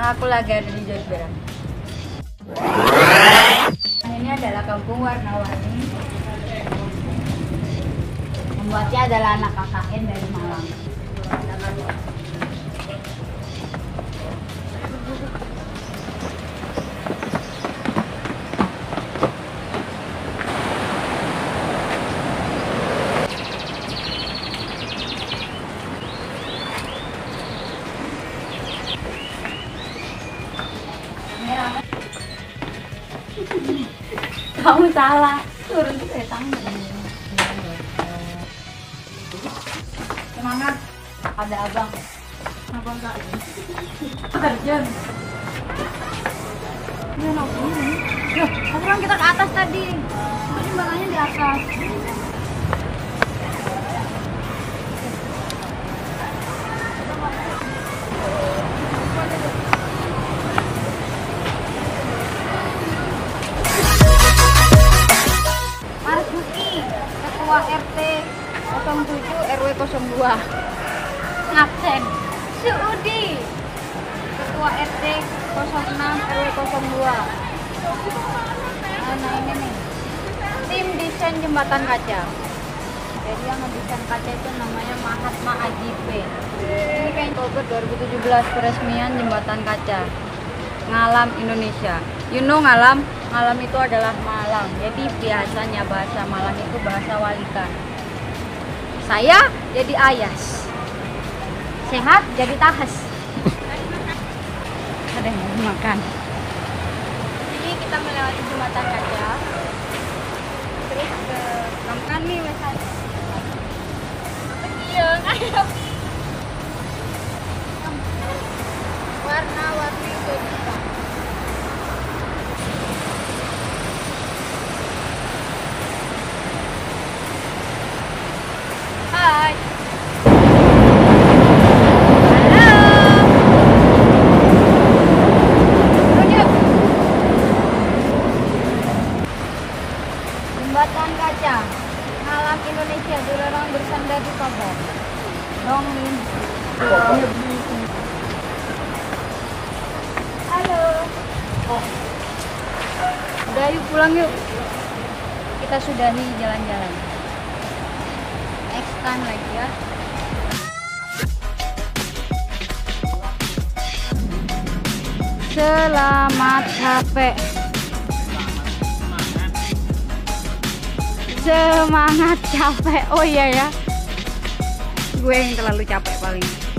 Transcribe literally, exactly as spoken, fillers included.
Sekarang aku lagi ada di Jogja. Ini adalah kampung warna-warni. Membuatnya adalah anak K K N dari Malang. Kamu salah, turun tuh kayak tangan. Semangat, ada abang. Abang kak. Terjun. Ini apa ini? Loh, kan kita ke atas tadi. Ini balanya di atas. Ketua R T nol tujuh R W nol dua ngabsen. Suudi Ketua R T nol enam R W nol dua. Nah ini nih tim desain jembatan kaca. Jadi yang ngedesain kaca itu namanya Mahatma Ajibe. Ini kayak Oktober dua ribu tujuh belas peresmian jembatan kaca Ngalam Indonesia. You know Ngalam? Ngalam itu adalah Malang. Jadi biasanya bahasa Malang itu bahasa Walikan. Saya jadi Ayas. Sehat jadi Tahes. Ada yang mau makan. Jadi kita melewati jembatan kaca. Terus ke makan nih wesan. Iya, ayo. Warna-warni Jogja. Hai. Halo. Turun yuk. Jembatan kaca Ngalam Indonesia, dilarang bersandar di pagar. Dongin. Halo. Oh. Udah yuk pulang yuk. Kita sudahi jalan-jalan. Next time lagi ya. Selamat capek. Semangat capek. Oh iya ya. Gue yang terlalu capek paling.